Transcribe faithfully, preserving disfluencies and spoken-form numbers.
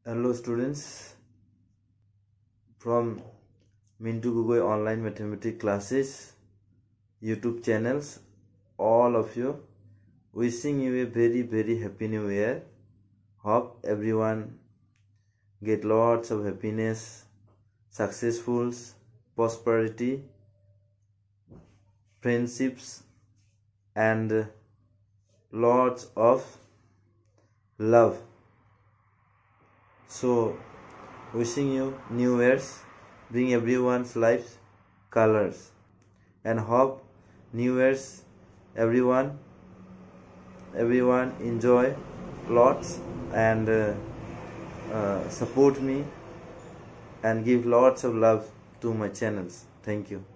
Hello students from Mintu Gogoi online mathematics classes YouTube channels, all of you, wishing you a very very happy new year. Hope everyone get lots of happiness, successfuls, prosperity, friendships, and lots of love. So wishing you new years bring everyone's life colors, and hope new years everyone everyone enjoy lots and uh, uh, support me and give lots of love to my channels. Thank you.